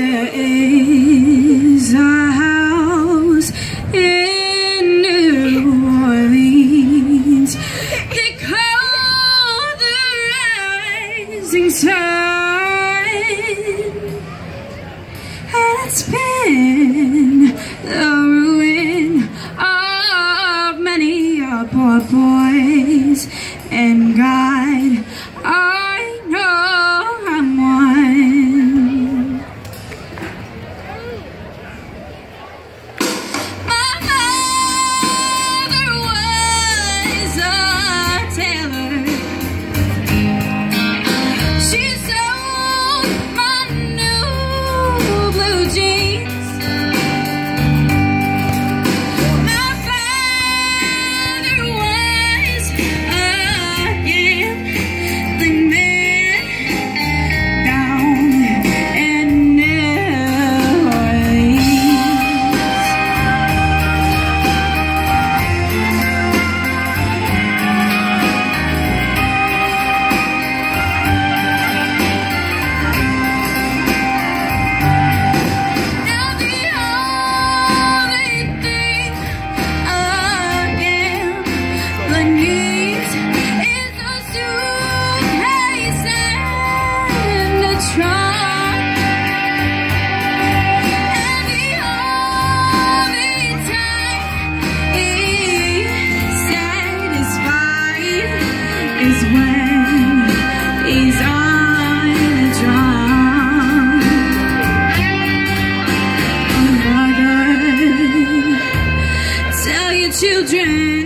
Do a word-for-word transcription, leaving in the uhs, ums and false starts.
there is a house in New Orleans. They call the rising sun, and it's been the ruin of many a poor boys. And God, I know I'm one. My mother was a tailor. She sewed my new blue jeans. My father was a gambling man down in New Orleans. Now the only thing a gambler needs is a suitcase and a trunk. And the only time he's satisfied is when he's on a drum. Mother, tell your children